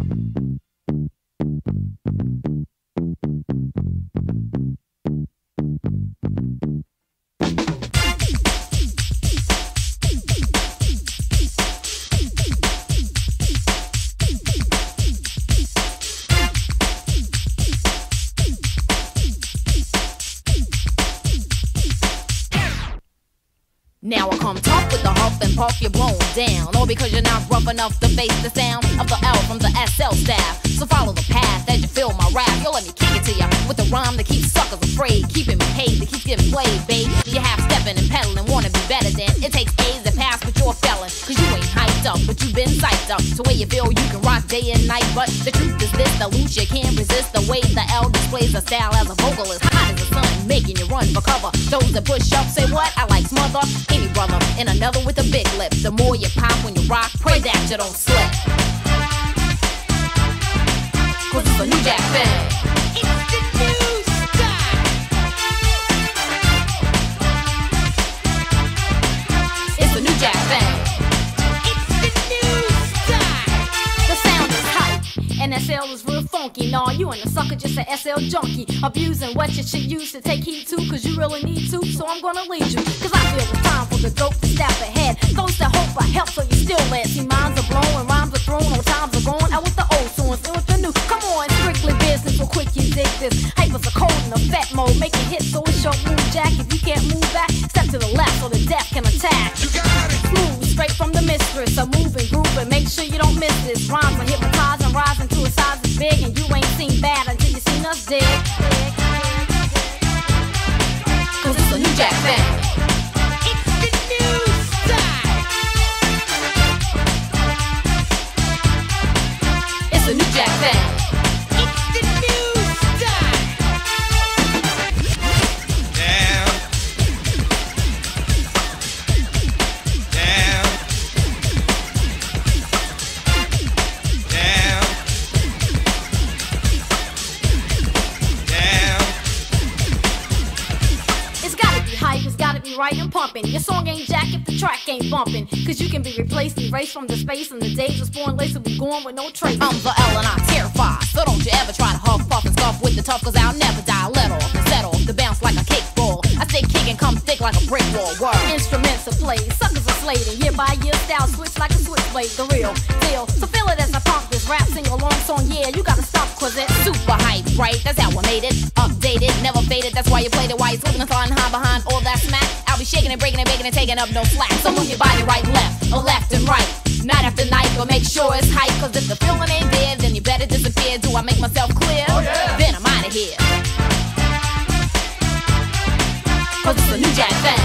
Now I come tough with the huff and puff, you're blown down. All because you're not rough enough to face the sound of the L from the SL staff. So follow the path as you feel my rap. You'll let me kick it to ya with a rhyme that keeps suckers afraid, keeping me paid, that keeps getting played, babe. You half stepping and peddling, wanna be better than it takes A's to pass, but you're a felon. Cause you ain't hyped up, but you've been psyched up. So where you feel you can rock day and night, but the truth is this, the loose you can't resist the way the L displays a style as a vocalist. Hot as the sun, making you run for cover. Those that push up say what? I like smother any brother, and another with a big lip. The more you pop when you rock, pray that you don't slip. Cause it's a New Jack thing. It's the new style. It's the New Jack thing. It's the new style. The sound is hype, and SL is real funky. Nah, you ain't a sucker, just a SL junkie. Abusing what you should use to take heed to, cause you really need to, so I'm gonna lead you. Cause I feel it's time for the dope to step ahead. Those that hope I help, so you still let. See, minds are blown, rhymes are thrown, old times are gone. Out with the old songs, in with the new. Come on, strictly business, so quick you dig this. Hypers are cold in the fat mode, making hits, so it's your move, Jack. If you can't move back, step to the left so the deaf can attack. You got it. Smooth, straight from the mistress. So move and groove and make sure you don't miss this. Rhymes are hypnotizing, rising to a size that's big, and you ain't seen bad until you seen us dig. Cause it's a New Jack thing. It's the new style. It's a New Jack thing. It's the new style. Down. Down. Down. Down. It's gotta be hype, it's gotta be right and pumping. Your song ain't jack if the track ain't bumping. Cause you can be replaced, erased from the space, and the days of spawn lace will be gone with no trace. I'm the L and I terrify, so don't you ever try to huff, puff, and scuff with the tough, cause I'll never die. Let off and set off, the bounce like a kickball. I stay kicking, come thick like a brick wall. Word. Instruments are played, suckers are slayed, and year by year style switch like a switchblade, the real deal. So feel it as I pump this rap, sing along song, yeah, you gotta stop, cause it's super hype, right? That's how I made it, updated, never faded, that's why you played it, why you slipping and falling high behind all that smack. I'll be shaking and breaking and baking and taking up no slack. So move your body right, left, or left and right, night after night, but make sure it's hype, cause if the feeling ain't there, then you better disappear. Do I make myself clear? Oh, yeah. Then I'm out of here. Cause it's a New Jack thing.